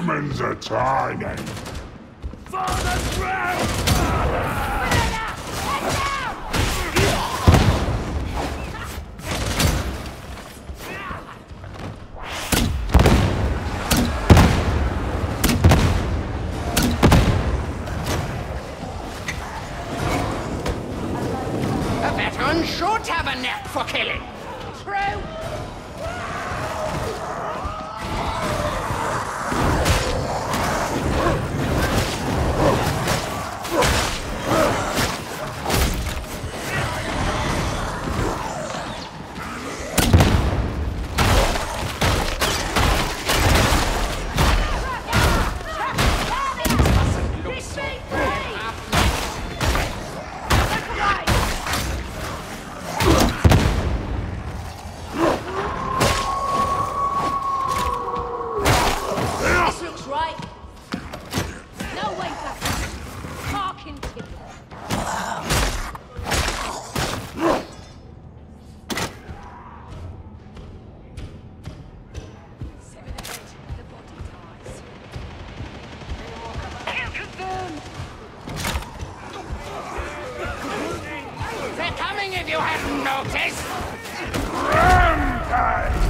Humans are tiny. For the ground! A veteran should have a knack for killing. True. If you hadn't noticed! Rampage!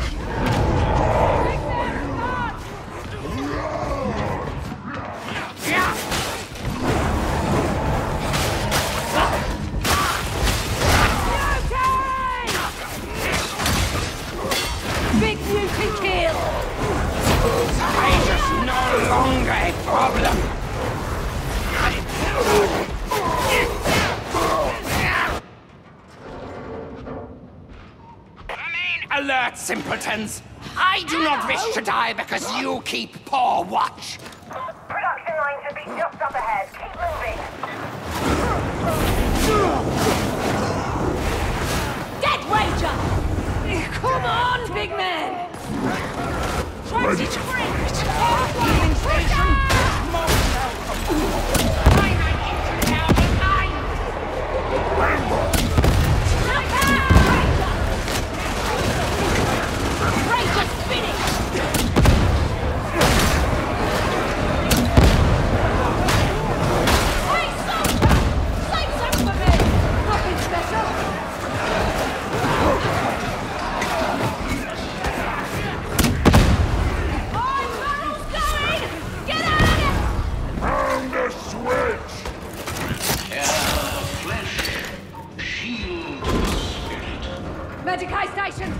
Big beauty kill! Rage is no longer a problem! Alert, simpletons! I do not wish to die because you keep poor watch! Production line should be just up ahead. Keep moving! Dead Rager! Come on, big man! Ready to Healing station! Medicae station!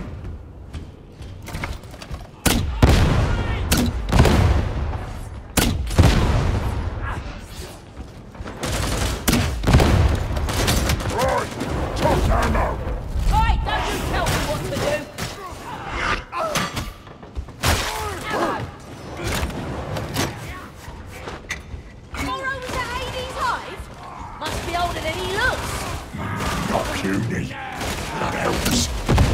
Right! Toss ammo! Oi, don't you tell me what to do! Hello! Morrow was at Hades' hive? Must be older than he looks! Not puny. That helps.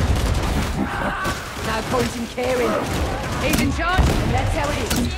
No point in caring. He's in charge, and that's how it is.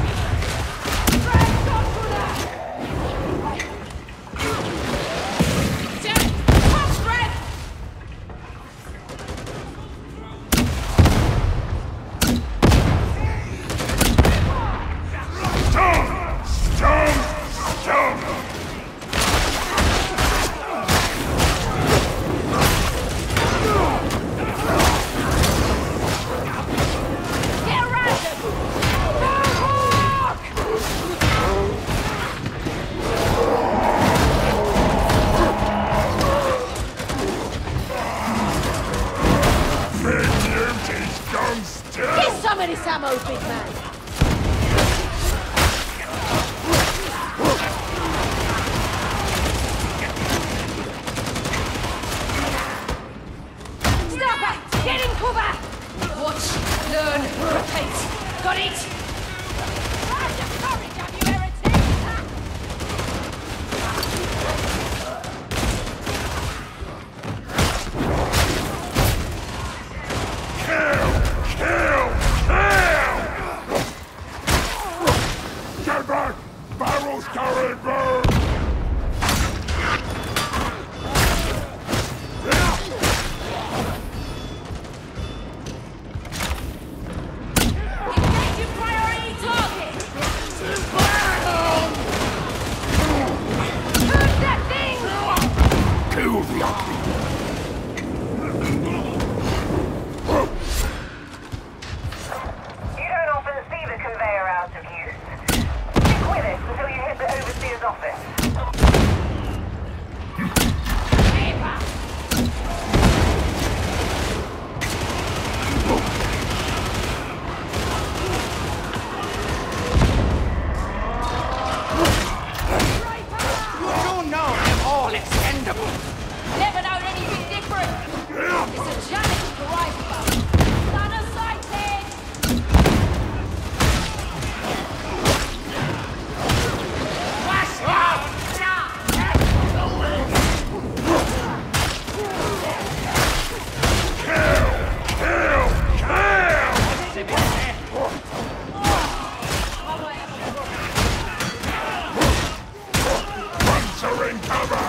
This ammo, big man! Stop! Get in cover! Watch, learn, repeat. Got it? Have your courage, have you, heretic? Kill! Kill! Kill! You don't often see the conveyor out of use. Stick with it until you hit the overseer's office. You know they're all expendable. Never known anything different. It's a challenge to rise above. Ladder sighted. Wash out! Hunter in cover!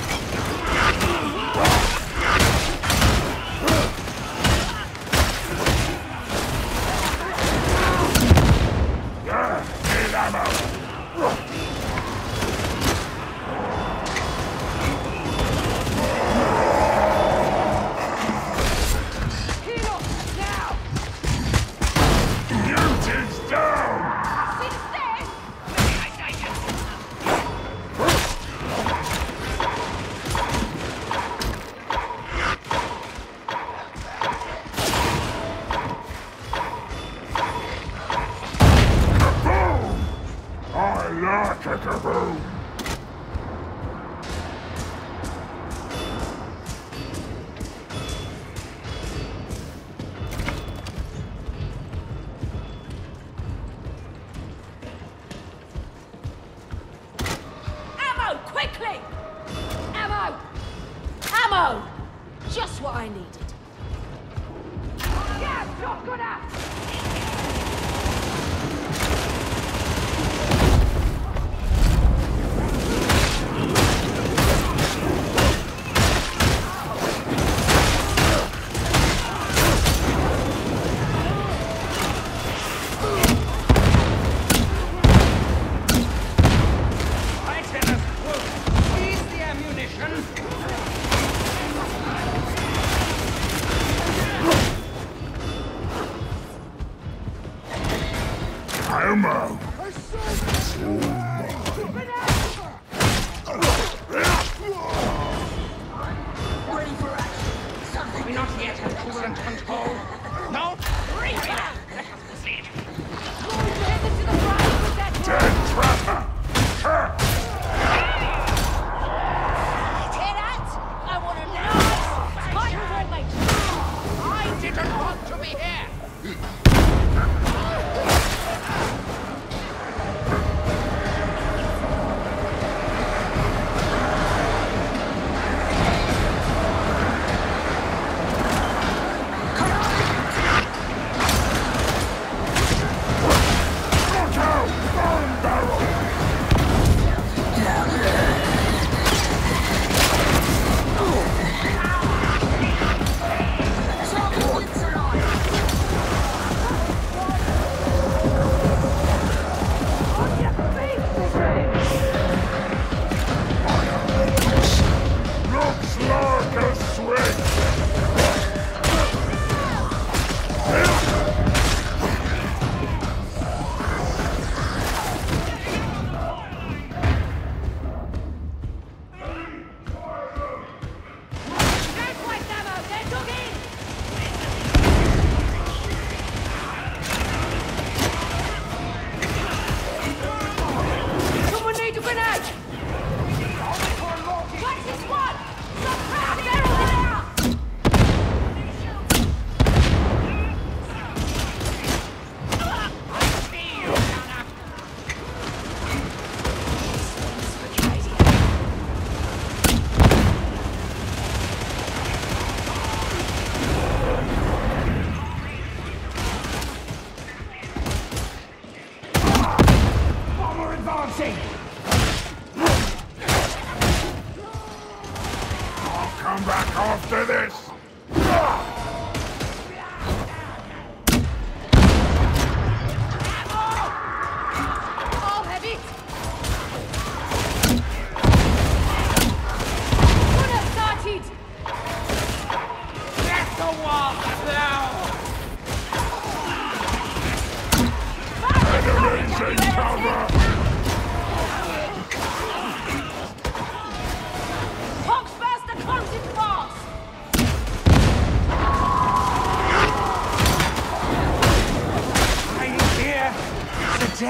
Need ammo! Heal up now. Mutants down! See the stairs? Kaboom! I like a kaboom! Ammo, quickly! Ammo! Ammo! Just what I needed. Yeah, shotgunner! Lieutenant, please the ammunition. Ammo! Are we not yet at coolant control? No? Bring it up. Let us proceed. Headed to the right with that Dead trapper! Ha! Hear that? I want a nice tight formation. I didn't want to be here. Look out! Bomb barrel! Looks like a switch! There's white ammo. They're dug in. Someone needs a grenade. What's this one? Some crap barrel there. Bomber advancing. I'll come back after this! I'll have it. Gunner started.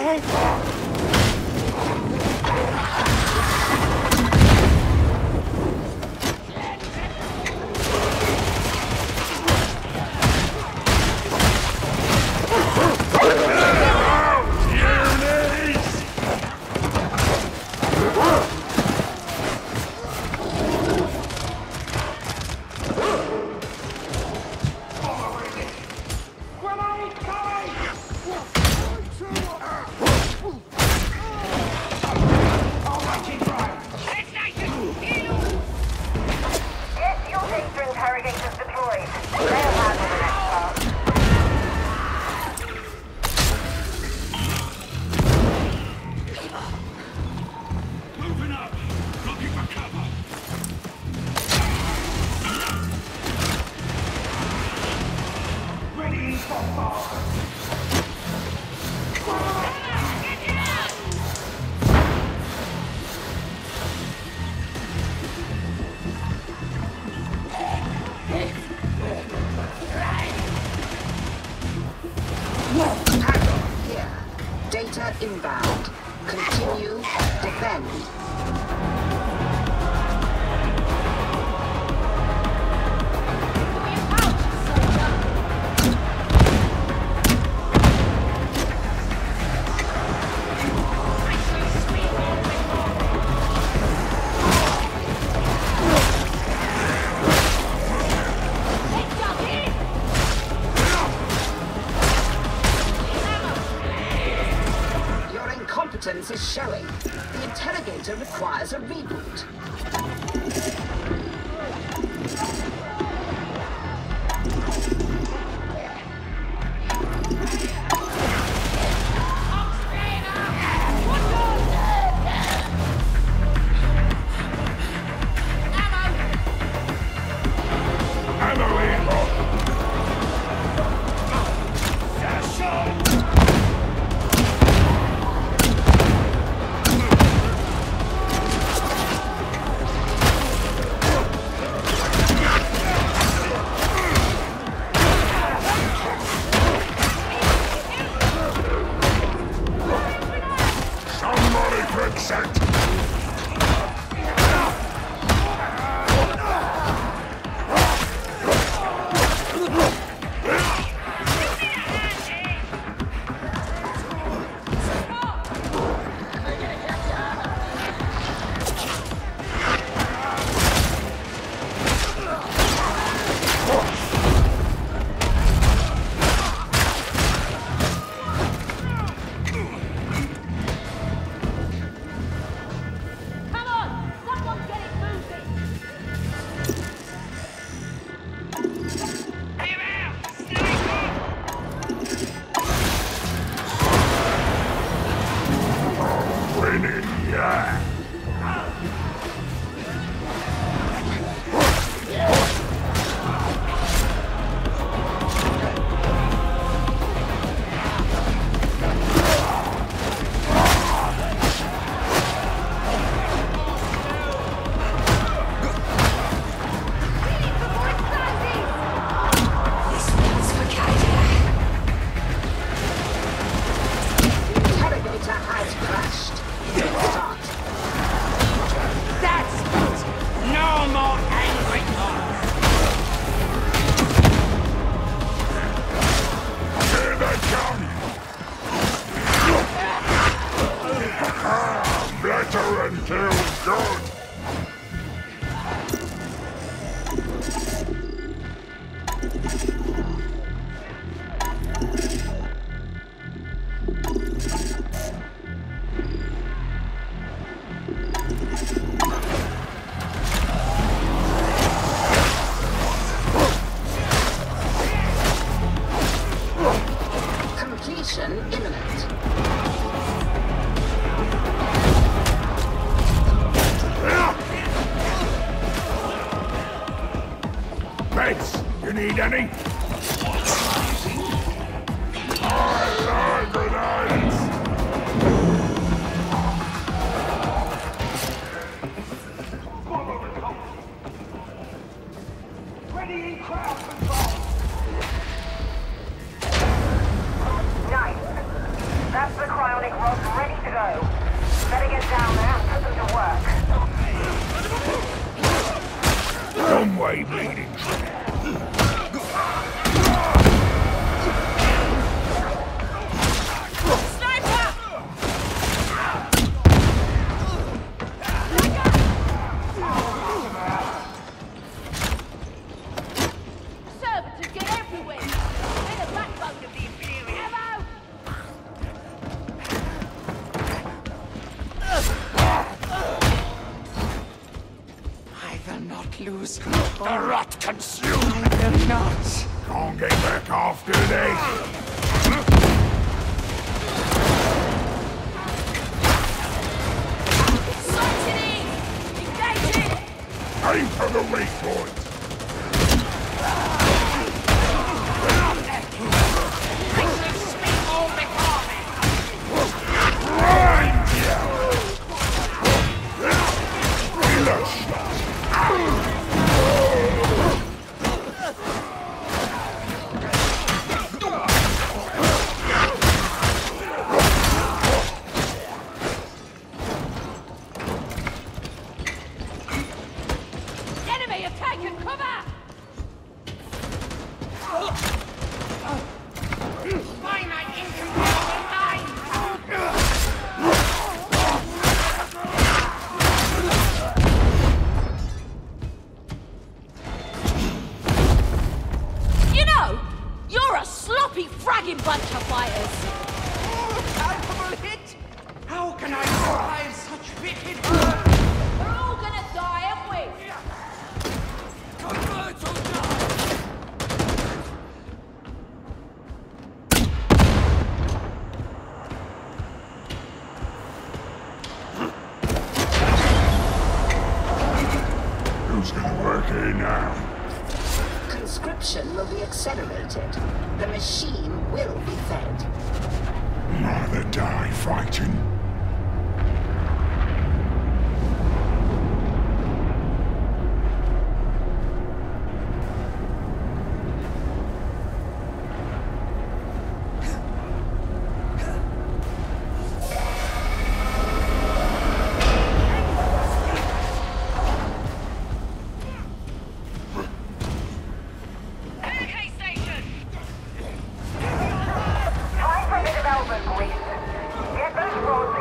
Data inbound. Continue. Defend. Competence is showing. The interrogator requires a reboot. You need any? I like grenades! Ready in crowd control! Nice. That's the cryonic away, bleeding. Lose the rot consume. I will not. Can't get back after this. Sighting! Engaging! Aim for the weak points. Speak all before me. Grind you! Finish! Enemy have taken cover! Finite incomparable mind. You know, you're a sloppy, fragging bunch of fighters. Calculable hit. How can I survive such wicked burn? We're all gonna die, aren't we? Convert or die. Who's gonna work here now? Conscription will be accelerated. The machine will be fed. Rather die fighting. Time for a bit of elbow grease. Get those rods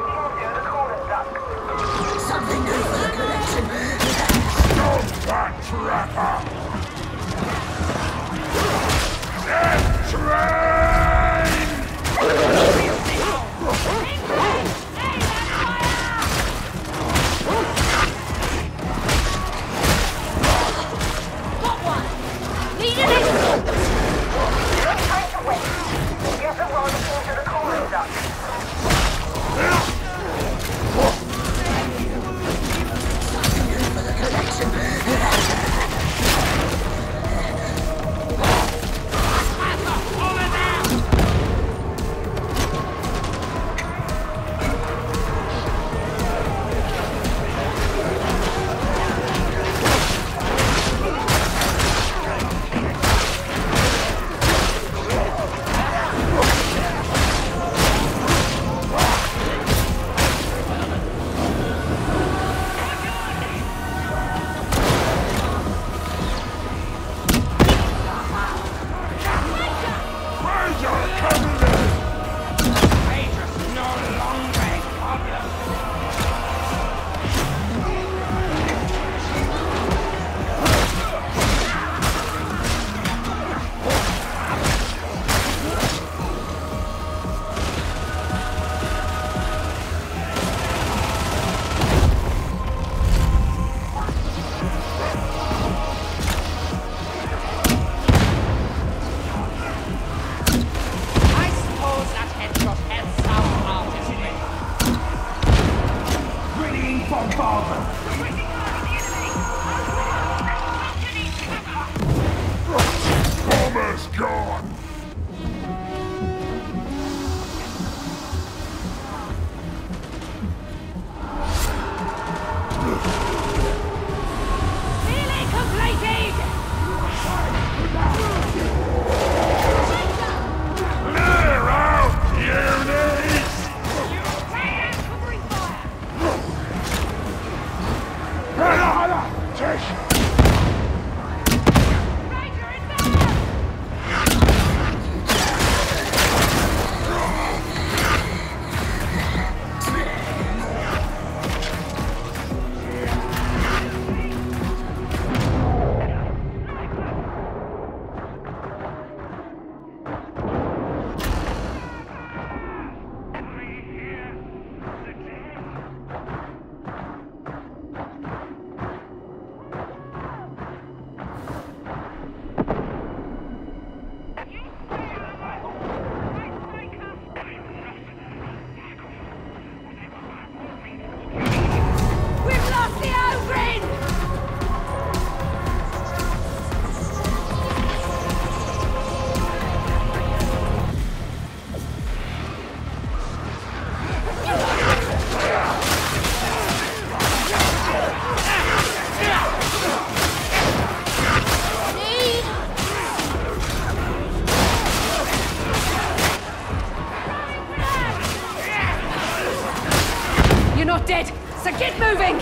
moving!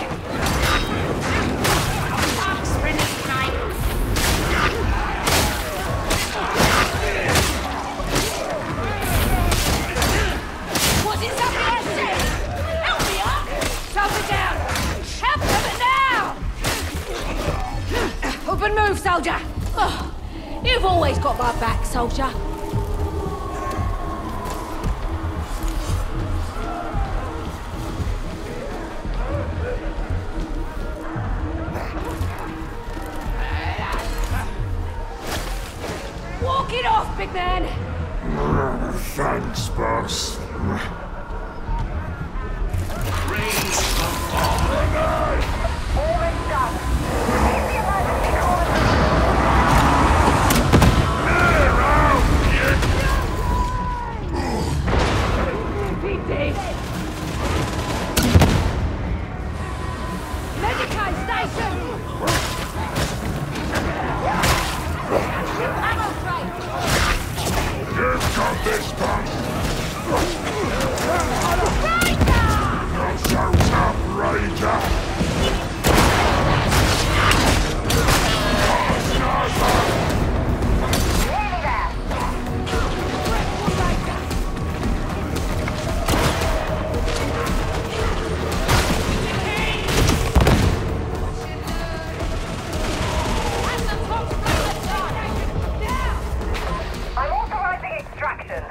What's it something I said? Help me up! Soldier down! Help them now! Up and move, soldier! Oh, you've always got my back, soldier. Walk it off, big man! Thanks, boss. Almost done. Use the emergency call. Medicaid station! Ammo crate! You've got this, punk. Not so tough, Ranger. Nearly there. I'm authorizing extraction.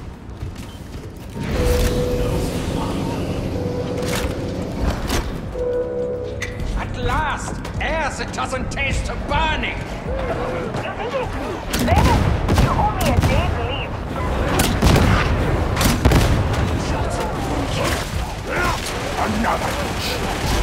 At last! Air that doesn't taste of burning! You think it's better? You owe me a day to leave. Another shot.